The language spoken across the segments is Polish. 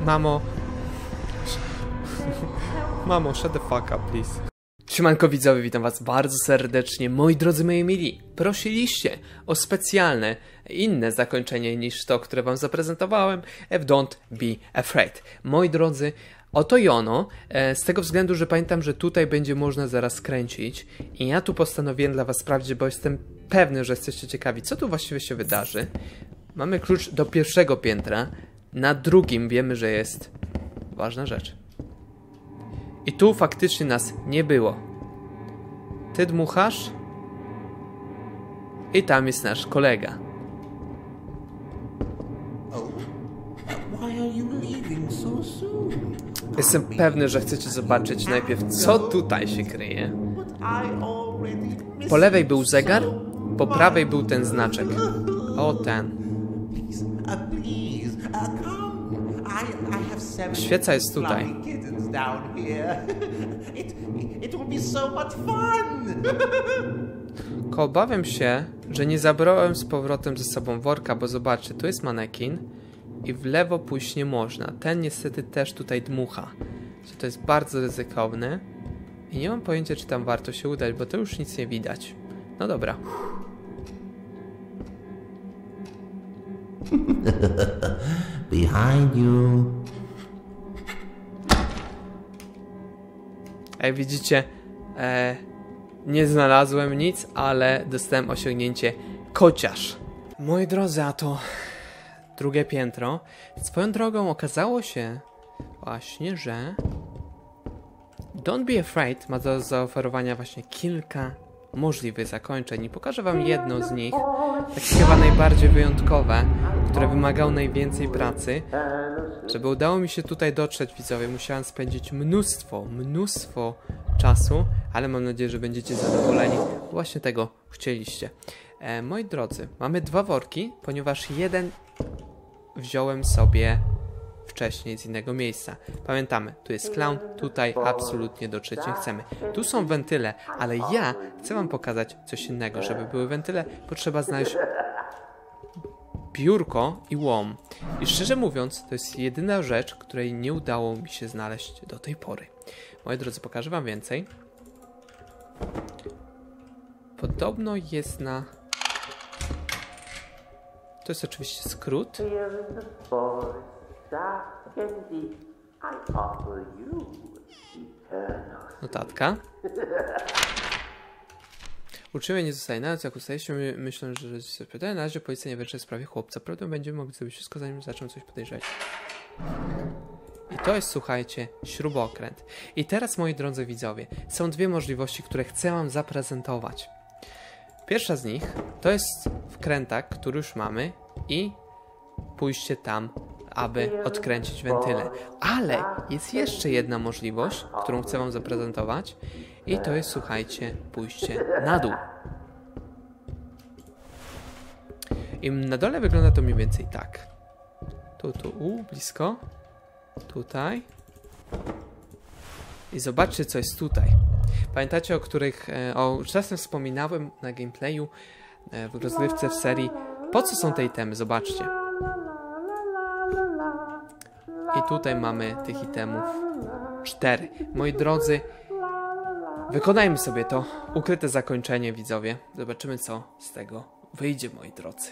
Mamo. Mamo, shut the fuck up, please. Siemanko widzowie, witam was bardzo serdecznie. Moi drodzy, moi mili, prosiliście o specjalne, inne zakończenie niż to, które wam zaprezentowałem w Don't Be Afraid. Moi drodzy, oto i ono, z tego względu, że pamiętam, że tutaj będzie można zaraz skręcić i ja tu postanowiłem dla was sprawdzić, bo jestem pewny, że jesteście ciekawi, co tu właściwie się wydarzy. Mamy klucz do pierwszego piętra, na drugim wiemy, że jest ważna rzecz. I tu faktycznie nas nie było. Ty dmuchasz? I tam jest nasz kolega. Jestem pewny, że chcecie zobaczyć najpierw, co tutaj się kryje. Po lewej był zegar, po prawej był ten znaczek. O, ten. Świeca jest tutaj. Tylko obawiam się, że nie zabrałem z powrotem ze sobą worka, bo zobaczcie, tu jest manekin i w lewo pójść nie można. Ten niestety też tutaj dmucha. To jest bardzo ryzykowne i nie mam pojęcia, czy tam warto się udać, bo to już nic nie widać. No dobra. Behind you. Jak widzicie, nie znalazłem nic, ale dostałem osiągnięcie kociarz. Moi drodzy, a to drugie piętro. Swoją drogą okazało się właśnie, że Don't Be Afraid ma do zaoferowania właśnie kilka możliwych zakończeń i pokażę wam jedno z nich, takie chyba najbardziej wyjątkowe, które wymagało najwięcej pracy. Żeby udało mi się tutaj dotrzeć, widzowie, musiałem spędzić mnóstwo czasu, ale mam nadzieję, że będziecie zadowoleni. Właśnie tego chcieliście. Moi drodzy, mamy dwa worki, ponieważ jeden wziąłem sobie wcześniej z innego miejsca. Pamiętamy, tu jest clown, tutaj absolutnie dotrzeć nie chcemy. Tu są wentyle, ale ja chcę wam pokazać coś innego. Żeby były wentyle, potrzeba znaleźć biurko i łom. I szczerze mówiąc, to jest jedyna rzecz, której nie udało mi się znaleźć do tej pory. Moi drodzy, pokażę wam więcej. Podobno jest na... To jest oczywiście skrót. Notatka. Uczciwie nie zostaje nawet, jak ustajecie, myślę, że się pytają. Na razie policja nie wyszła w sprawie chłopca. Prawdę będziemy mogli zrobić wszystko, zanim zaczną coś podejrzewać. I to jest, słuchajcie, śrubokręt. I teraz, moi drodzy widzowie, są dwie możliwości, które chcę wam zaprezentować. Pierwsza z nich to jest wkrętak, który już mamy i pójście tam, aby odkręcić wentyle. Ale jest jeszcze jedna możliwość, którą chcę wam zaprezentować i to jest, słuchajcie, pójście na dół. I na dole wygląda to mniej więcej tak. Blisko. Tutaj. I zobaczcie, co jest tutaj. Pamiętacie, o czasem wspominałem na gameplayu w rozgrywce w serii, po co są te itemy? Zobaczcie. I tutaj mamy tych itemów 4. Moi drodzy, wykonajmy sobie to ukryte zakończenie, widzowie. Zobaczymy, co z tego wyjdzie, moi drodzy.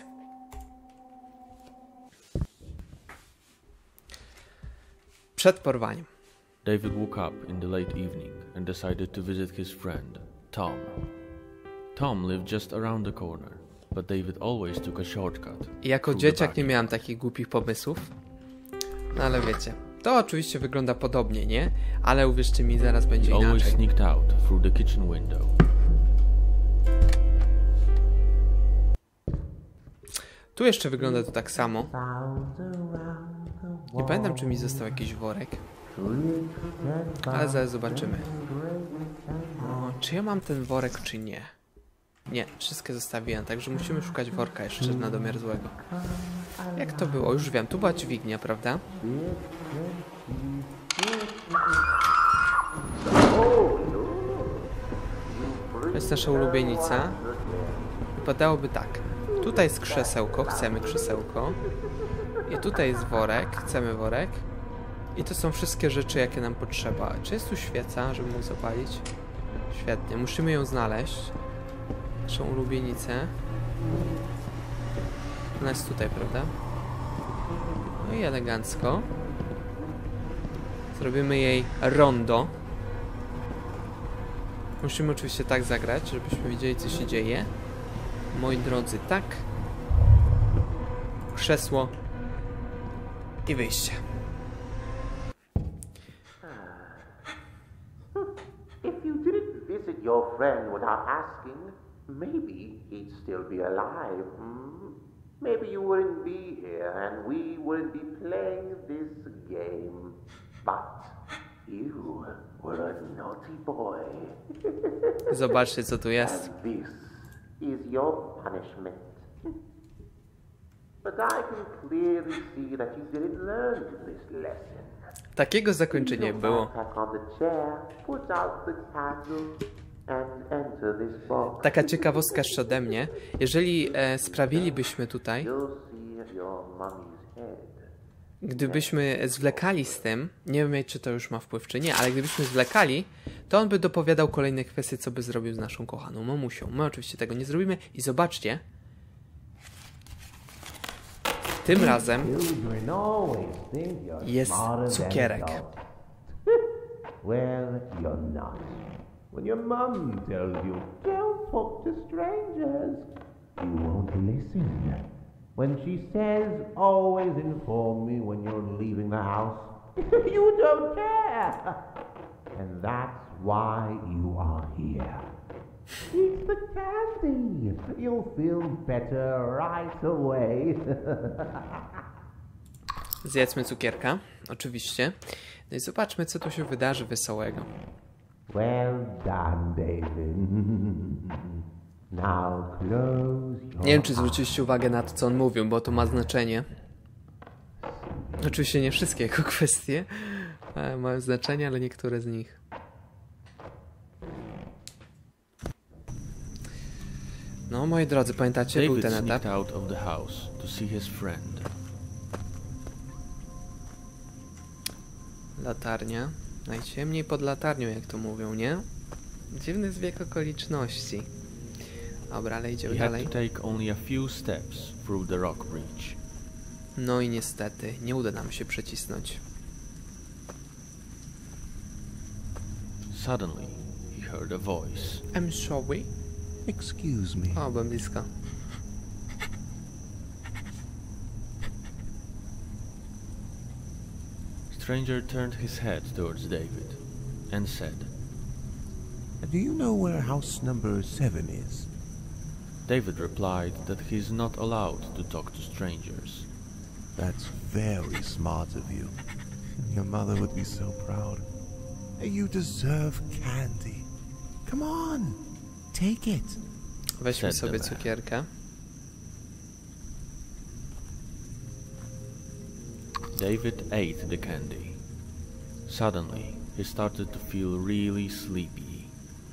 Przed porwaniem. David woke up in the late evening and decided to visit his friend, Tom. Tom lived just around the corner, but David always took a shortcut. I jako dzieciak nie miałem takich głupich pomysłów. No ale wiecie, to oczywiście wygląda podobnie, nie? Ale uwierzcie mi, zaraz będzie inaczej. Always sneaked out through the kitchen window. Tu jeszcze wygląda to tak samo. Nie pamiętam, czy mi został jakiś worek. Ale zaraz zobaczymy. O, czy ja mam ten worek, czy nie? Nie, wszystkie zostawiłem, także musimy szukać worka jeszcze na domiar złego. Jak to było? Już wiem, tu była dźwignia, prawda? To jest nasza ulubienica. Wypadałoby tak. Tutaj jest krzesełko, chcemy krzesełko. I tutaj jest worek, chcemy worek. I to są wszystkie rzeczy, jakie nam potrzeba. Czy jest tu świeca, żeby mógł zapalić? Świetnie, musimy ją znaleźć. Naszą ulubienicę. Ona jest tutaj, prawda? No i elegancko. Zrobimy jej rondo. Musimy oczywiście tak zagrać, żebyśmy wiedzieli, co się dzieje. Moi drodzy, tak. Krzesło. I wyjście. If you didn't visit your friend without asking, maybe he'd still be alive. Maybe you wouldn't be here and we wouldn't be playing this game. But you were a naughty boy. Zobaczcie, co tu jest. And this is your punishment. But I can clearly see that you didn't learn this lesson. Takiego zakończenia było. Taka ciekawostka jeszcze ode mnie. Jeżeli sprawilibyśmy tutaj, gdybyśmy zwlekali z tym, nie wiem, czy to już ma wpływ, czy nie, ale gdybyśmy zwlekali, to on by dopowiadał kolejne kwestie, co by zrobił z naszą kochaną mamusią. My oczywiście tego nie zrobimy i zobaczcie, tym razem jest cukierek. Well, you're not. When your mum tells you, don't talk to strangers, you won't listen. When she says, always inform me when you're leaving the house, you don't care. And that's why you are here. Eat the candy. You'll feel better right away. Zjedzmy cukierka, oczywiście. No i zobaczmy, co tu się wydarzy wesołego. Well done, David. Now close your Nie wiem, czy zwróciliście uwagę na to, co on mówił, bo to ma znaczenie. Oczywiście nie wszystkie jego kwestie mają znaczenie, ale niektóre z nich. No, moi drodzy, pamiętacie, był ten etap. Out of the house to see his friend. Latarnia. Najciemniej pod latarnią, jak to mówią, nie? Dziwny zbieg okoliczności. Dobra, ale idziemy dalej. He had to take only a few steps through the rock bridge. No i niestety, nie uda nam się przecisnąć. Suddenly, he heard a voice. I'm sorry. Excuse me. O, byłem blisko. Stranger turned his head towards David and said, Do you know where house number 7 is? David replied that he is not allowed to talk to strangers. That's very smart of you. Your mother would be so proud. You deserve candy. Come on, take it. Weźmy sobie cukierka. David ate the candy. Suddenly, he started to feel really sleepy.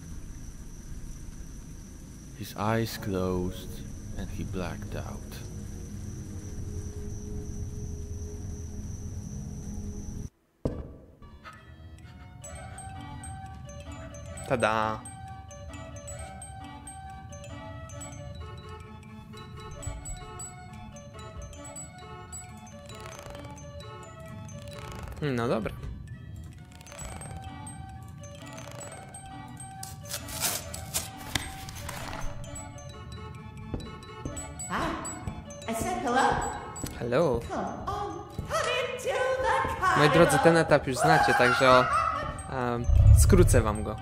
His eyes closed and he blacked out. Tada! No dobra. I said hello. Hello. Come on, come into the car. Moi drodzy, ten etap już znacie, także skrócę wam go.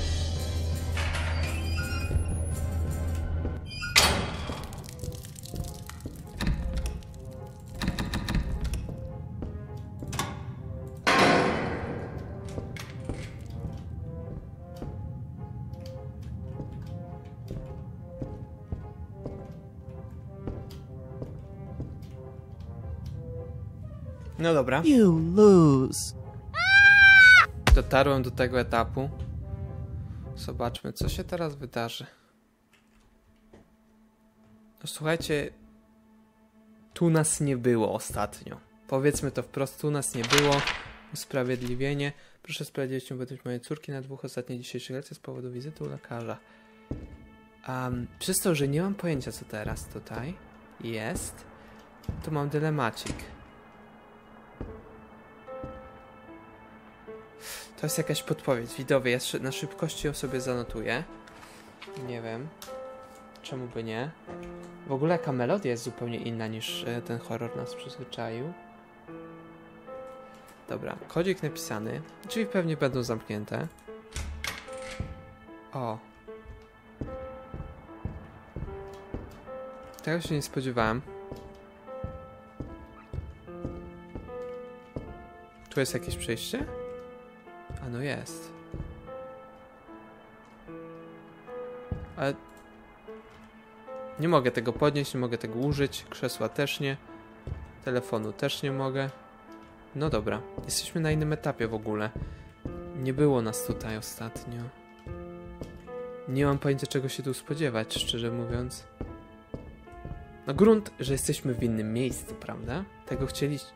No dobra. You lose. Dotarłem do tego etapu. Zobaczmy, co się teraz wydarzy. No słuchajcie, tu nas nie było ostatnio. Powiedzmy to wprost, tu nas nie było. Usprawiedliwienie. Proszę sprawiedliwić obecność mojej córki na 2 ostatnich dzisiejszych lekcjach z powodu wizyty u lekarza. Przez to, że nie mam pojęcia, co teraz tutaj jest, to mam dylemacik. To jest jakaś podpowiedź. Widowie, ja na szybkości ją sobie zanotuję. Nie wiem. Czemu by nie? W ogóle jaka melodia jest zupełnie inna niż ten horror nas przyzwyczaił. Dobra, kodzik napisany. Drzwi pewnie będą zamknięte. O. Tego się nie spodziewałem. Tu jest jakieś przejście? A no jest. Ale... Nie mogę tego podnieść, nie mogę tego użyć. Krzesła też nie. Telefonu też nie mogę. No dobra. Jesteśmy na innym etapie w ogóle. Nie było nas tutaj ostatnio. Nie mam pojęcia, czego się tu spodziewać, szczerze mówiąc. No grunt, że jesteśmy w innym miejscu, prawda? Tego chcieliście.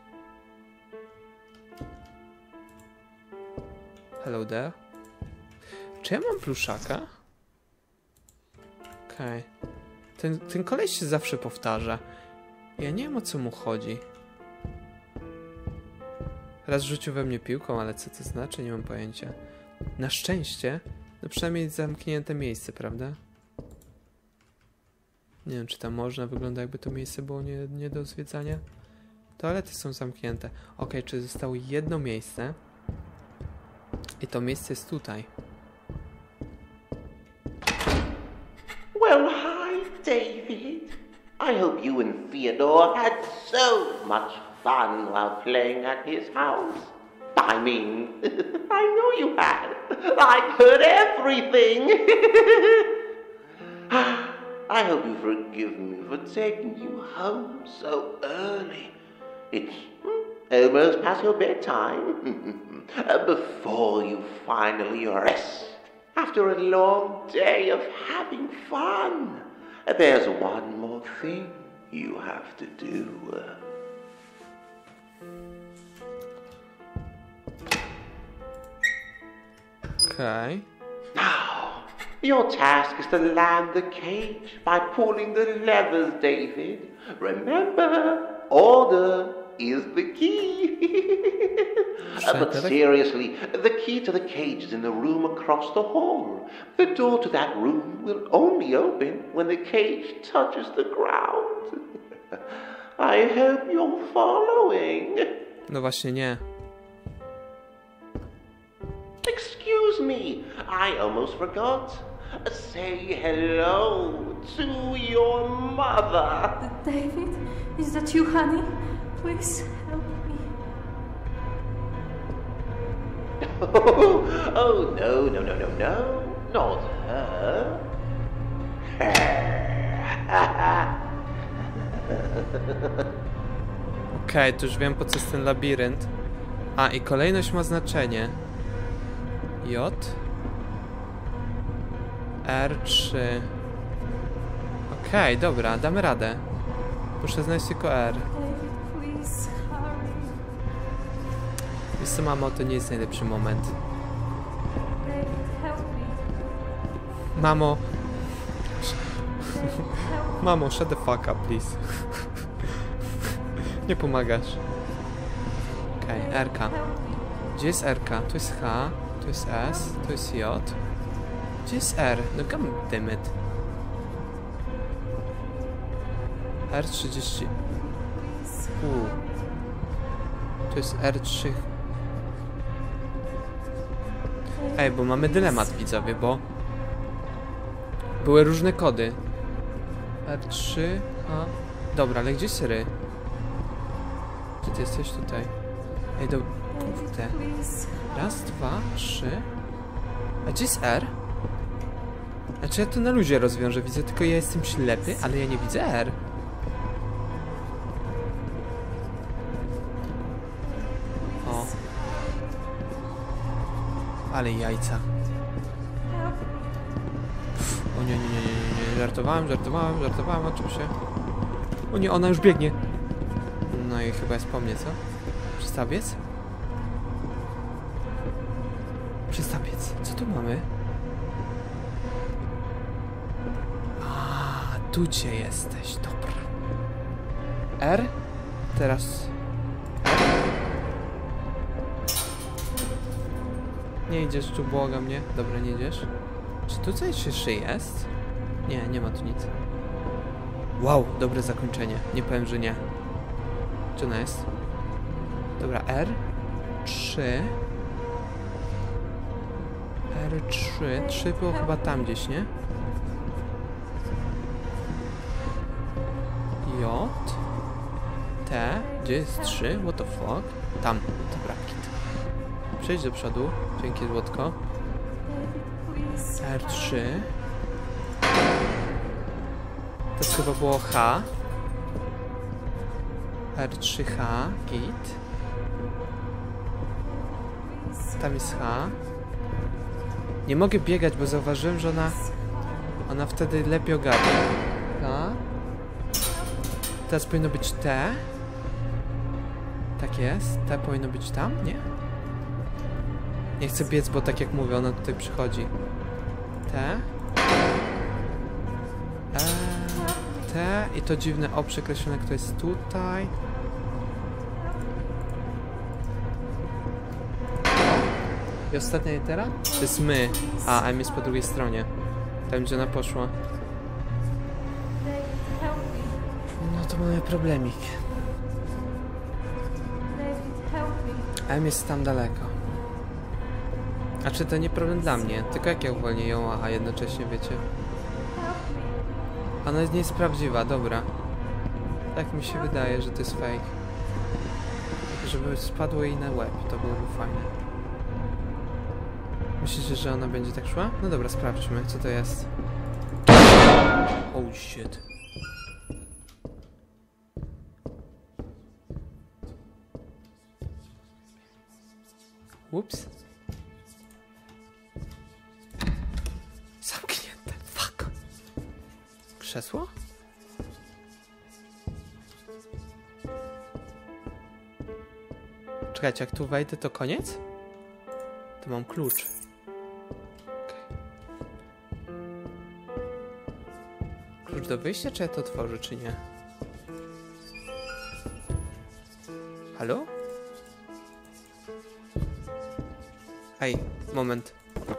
Hello there. Czy ja mam pluszaka? Okej. Ten koleś się zawsze powtarza. Ja nie wiem, o co mu chodzi. Raz rzucił we mnie piłką, ale co to znaczy? Nie mam pojęcia. Na szczęście, no przynajmniej zamknięte miejsce, prawda? Nie wiem, czy tam można. Wygląda, jakby to miejsce było nie do zwiedzania. Toalety są zamknięte. Okej, czy zostało jedno miejsce? I to miejsce jest tutaj. Well, hi, David. I hope you and Theodore had so much fun while playing at his house. I mean, I know you had. I heard everything. I hope you forgive me for taking you home so early. It's almost past your bedtime. Before you finally rest after a long day of having fun, there's one more thing you have to do. Okay. Now, your task is to land the cage by pulling the levers, David. Remember, order is the key. But seriously, the key to the cage is in the room across the hall. The door to that room will only open when the cage touches the ground. I hope you're following. No właśnie nie. Excuse me, I almost forgot. Say hello to your mother. David, is that you, honey? Please help me. Oh, no, not her. Okej, to już wiem, po co jest ten labirynt. A, i kolejność ma znaczenie. J. R3. Okej, dobra, damy radę. Muszę znaleźć tylko R. David, please hurry. Wiesz co, mamo, to nie jest najlepszy moment. David, help me. Mamo, David, help me. mamo, shut the fuck up, please. Nie pomagasz. Okej, RK. Help me. Gdzie jest RK? Tu jest H, tu jest S, tu jest J. Gdzie jest R? No goddammit. R30. Tu jest R3. Ej, bo mamy dylemat, widzowie, bo były różne kody. R3, H. Dobra, ale gdzie jest Ry? Gdzie ty jesteś? Tutaj. Ej, do... Kurde. Raz, dwa, trzy. A gdzie jest R? Znaczy ja to na luzie rozwiążę, widzę, tylko ja jestem ślepy, ale ja nie widzę R. O. Ale jajca. O nie, żartowałem, oczywiście. O nie, ona już biegnie. No i chyba jest po mnie, co? Przystawiec? Przestań biec. Co tu mamy? A, tu gdzie jesteś. Dobra. R? Teraz... Nie idziesz tu, błagam mnie. Dobra, nie idziesz. Czy tu coś jeszcze jest? Nie, nie ma tu nic. Wow, dobre zakończenie. Nie powiem, że nie. Czy ona jest? Dobra, R. 3. R3. 3 było chyba tam gdzieś, nie? J. T. Gdzie jest 3? What the fuck? Tam. Dobra, kit. Przejdź do przodu. Dzięki, złotko. R3. To chyba było H. R3H. Git. Tam jest H. Nie mogę biegać, bo zauważyłem, że ona wtedy lepiej ogarnia. H. Teraz powinno być T. Tak jest. T powinno być tam, nie? Nie chcę biec, bo tak jak mówię, ona tutaj przychodzi. T. T. I to dziwne O przekreślone, kto jest tutaj. I ostatnia litera? To jest my. A M jest po drugiej stronie. Tam, gdzie ona poszła. No to mamy problemik. M jest tam daleko. A czy to nie problem dla mnie? Tylko jak ja uwolnię ją, a jednocześnie wiecie. Ona nie jest prawdziwa, dobra. Tak mi się wydaje, że to jest fake. Żeby spadło jej na łeb, to byłoby fajne. Myślicie, że ona będzie tak szła? No dobra, sprawdźmy, co to jest. Oh shit. Ups. Zamknięte. Fuck. Krzesło? Czekajcie, jak tu wejdę, to koniec? To mam klucz. Okay. Klucz do wyjścia, czy ja to otworzę, czy nie? Halo? Hej, moment.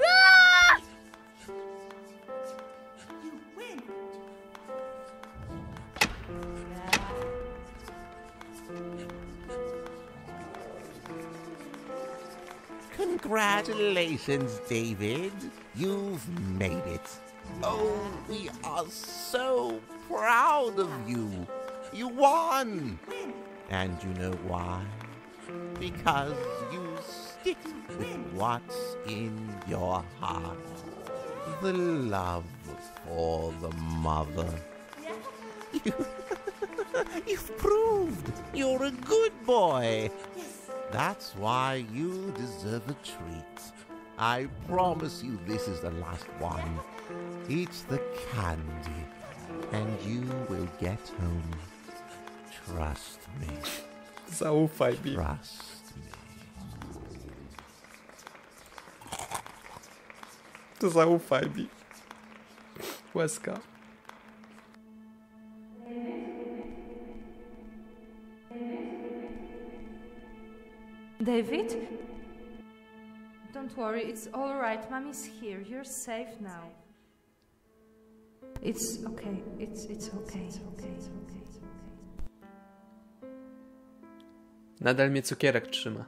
Congratulations, David. You've made it. Oh, we are so proud of you. You won. And you know why? Because you stick with what's in your heart. The love for the mother. You've proved you're a good boy. That's why you deserve a treat. I promise you this is the last one. Eat the candy, and you will get home. Trust me. Zaufaj mi. Trust me. To zaufaj mi. Łezka. David? Don't worry, it's all right. Mommy's here. You're safe now. It's okay. It's okay. It's okay. It's okay. It's okay. Nadal mnie cukierek trzyma.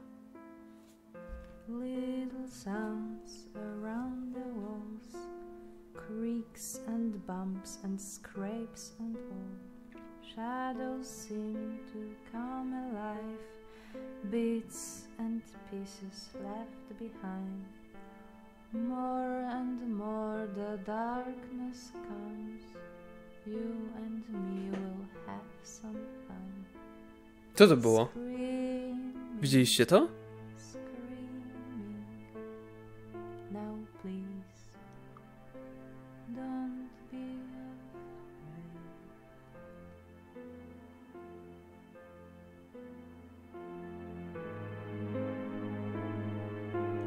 Little sounds around the walls, creaks and bumps and scrapes and all. Shadows seem to come alive, bits and pieces left behind. More and more the darkness comes. You and me will have some fun. Co to było? Screaming, Widzieliście to? screaming. Now please, don't be afraid.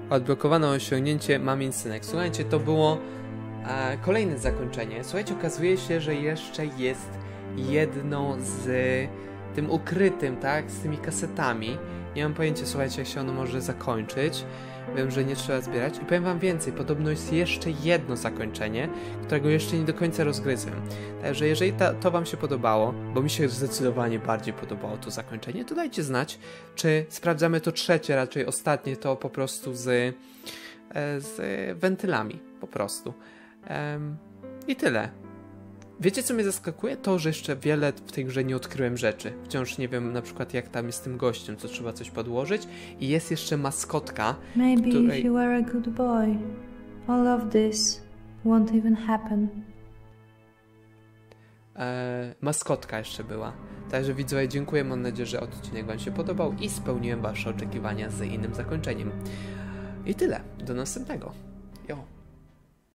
Odblokowano osiągnięcie Mamin Synek. Słuchajcie, to było kolejne zakończenie. Słuchajcie, okazuje się, że jeszcze jest jedno z tym ukrytym, tak? Z tymi kasetami. Nie mam pojęcia, słuchajcie, jak się ono może zakończyć. Wiem, że nie trzeba zbierać. I powiem wam więcej, podobno jest jeszcze jedno zakończenie, którego jeszcze nie do końca rozgryzłem. Także jeżeli to wam się podobało, bo mi się zdecydowanie bardziej podobało to zakończenie, to dajcie znać, czy sprawdzamy to trzecie, raczej ostatnie, to po prostu z wentylami. Po prostu. I tyle. Wiecie, co mnie zaskakuje? To, że jeszcze wiele w tej grze nie odkryłem rzeczy. Wciąż nie wiem na przykład, jak tam jest z tym gościem, co trzeba coś podłożyć. I jest jeszcze maskotka, Maybe której... if you were a good boy, all of this won't even happen. Maskotka jeszcze była. Także widzowie, dziękuję. Mam nadzieję, że odcinek wam się podobał i spełniłem wasze oczekiwania z innym zakończeniem. I tyle. Do następnego. Jo.